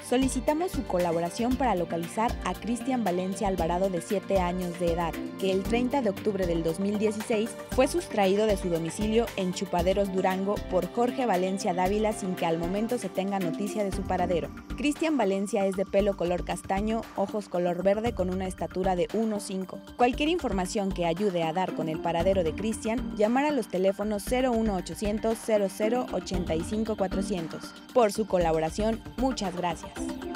Solicitamos su colaboración para localizar a Cristian Valencia Alvarado, de 7 años de edad, que el 30 de octubre del 2016 fue sustraído de su domicilio en Chupaderos, Durango, por Jorge Valencia Dávila sin que al momento se tenga noticia de su paradero. Cristian Valencia es de pelo color castaño, ojos color verde con una estatura de 1.5. Cualquier información que ayude a dar con el paradero de Cristian, llamar a los teléfonos 01800 00 85 400. Por su colaboración, muchas gracias.